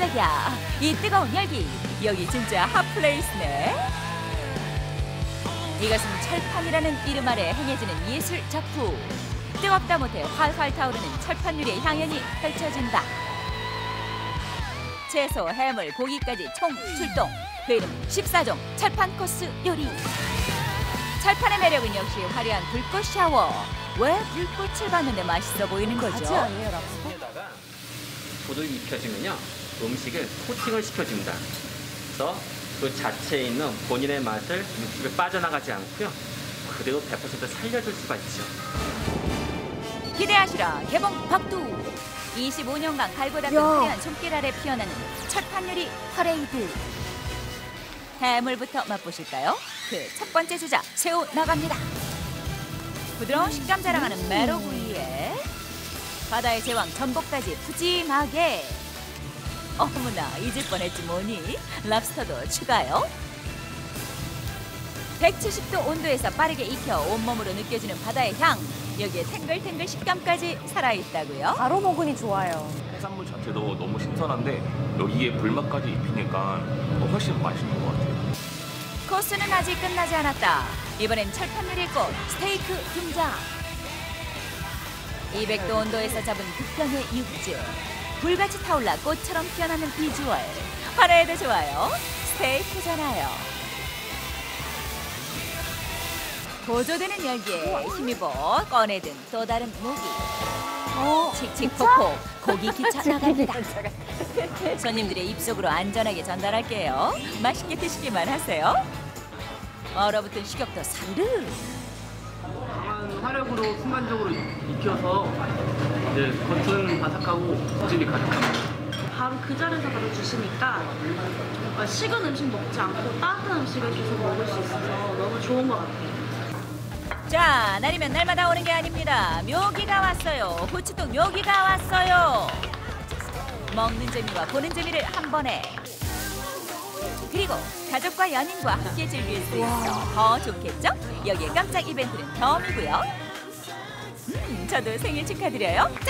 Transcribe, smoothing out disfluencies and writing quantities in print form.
깜짝이야. 이 뜨거운 열기. 여기 진짜 핫플레이스네. 이것은 철판이라는 이름 아래 행해지는 예술 작품. 뜨겁다 못해 활활 타오르는 철판 유리의 향연이 펼쳐진다. 채소, 해물, 고기까지 총 출동. 그 이름 14종 철판 코스 요리. 철판의 매력은 역시 화려한 불꽃 샤워. 왜 불꽃을 받는데 맛있어 보이는 거죠? 가지 아니에요, 랍스터? 여기다가 불을 익혀주면요, 음식을 코팅을 시켜줍니다. 그래서 그 자체에 있는 본인의 맛을 육즙에 빠져나가지 않고요, 그대로 100% 살려줄 수가 있죠. 기대하시라. 개봉 박두. 25년간 갈고 닦은 화려한 손길 아래 피어나는 철판 요리 퍼레이드. 해물부터 맛보실까요? 그 첫 번째 주자 새우 나갑니다. 부드러운 식감 자랑하는 메로구이에 바다의 제왕 전복까지 푸짐하게. 어머나, 잊을 뻔했지 뭐니. 랍스터도 추가요. 170도 온도에서 빠르게 익혀 온몸으로 느껴지는 바다의 향. 여기에 탱글탱글 식감까지 살아있다고요? 바로 먹으니 좋아요. 해산물 자체도 너무 신선한데 여기에 불맛까지 입히니까 훨씬 맛있는 것 같아요. 코스는 아직 끝나지 않았다. 이번엔 철판 요리의 꽃 스테이크 등장. 200도 온도에서 잡은 극강의 육즙. 불같이 타올라 꽃처럼 피어나는 비주얼. 화려해도 좋아요. 스테이크잖아요. 고조되는 열기에 힘입어 꺼내든 또 다른 무기. 칙칙폭폭 고기 기차 나갑니다. 손님들의 입속으로 안전하게 전달할게요. 맛있게 드시기만 하세요. 얼어붙은 식욕도 사르르. 강한 화력으로 순간적으로 익혀서 이제 겉은 바삭하고 육즙이 가득합니다. 바로 그 자리에서 바로 주시니까 식은 음식 먹지 않고 따뜻한 음식을 계속 먹을 수 있어서 너무 좋은 것 같아요. 자, 날이면 날마다 오는 게 아닙니다. 묘기가 왔어요. 고추동 묘기가 왔어요. 먹는 재미와 보는 재미를 한 번에. 그리고 가족과 연인과 함께 즐길 수 있어 더 좋겠죠? 여기에 깜짝 이벤트는 덤이고요. 저도 생일 축하드려요.